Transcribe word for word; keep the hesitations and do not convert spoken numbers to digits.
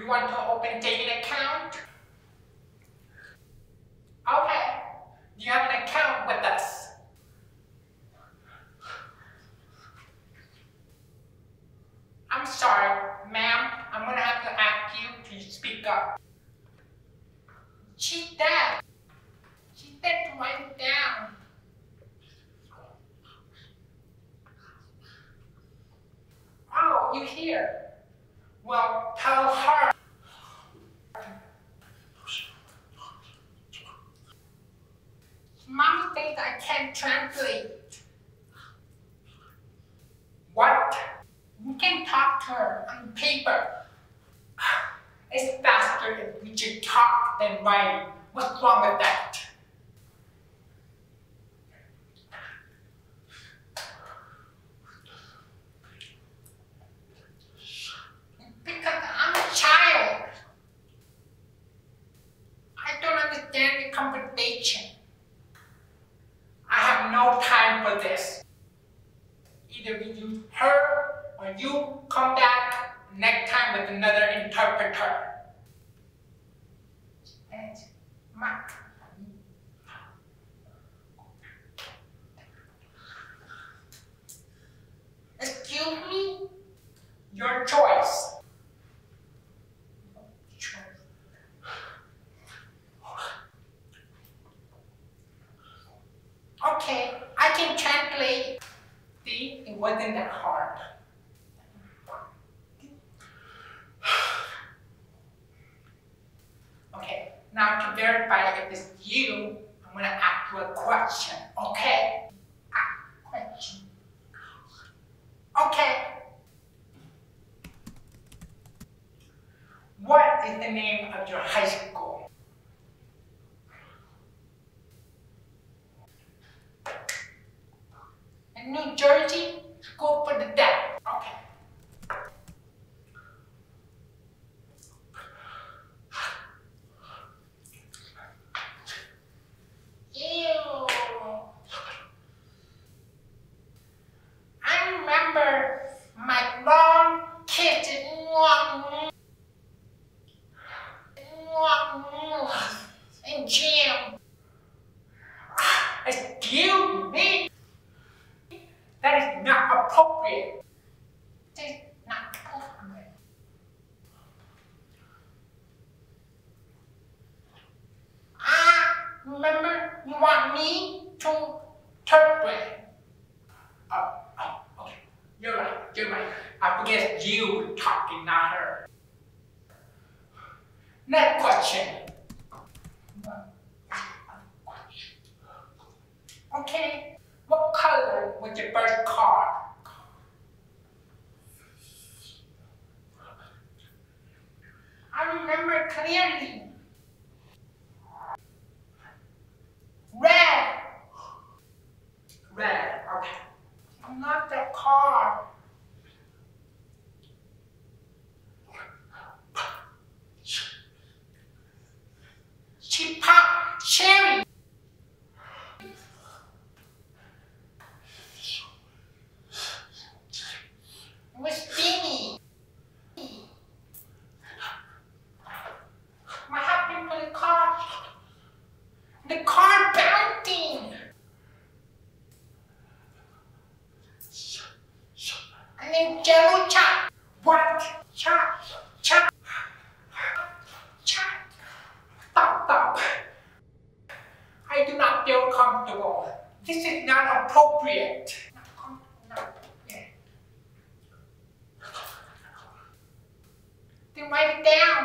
You want to open saving account? Okay. Do you have an account with us? I'm sorry, ma'am. I'm gonna have to ask you to speak up. She's dead. She's dead to write it down. Oh, you here? Well, tell her. Mommy thinks I can't translate. What? You can talk to her on paper. It's faster if we should talk than write. What's wrong with that? Because I'm a child. I don't understand the conversation. I have no time for this. Either we use her or you come back next time with another interpreter. And Mark. Excuse me? Your choice. Okay, I can translate. See, it wasn't that hard. Okay, now to verify if it's you, I'm gonna ask you a question, okay? Ah, question. Okay. What is the name of your high school? In New Jersey, School for the Deaf. Okay. Ew. I remember my long kiss in gym. Excuse me. That is not appropriate. That is not appropriate. Ah, remember, you want me to interpret. Oh, oh, okay. You're right, you're right. I forget you talking, not her. Next question. Okay. What color was your first car? I remember clearly. Red. Red, okay. Not the car. She popped cherry. It was steamy. What happened to the car? The car bouncing. And then jello chop. What? Chop, chop, chop. Stop, stop. I do not feel comfortable. This is not appropriate. Then write it down.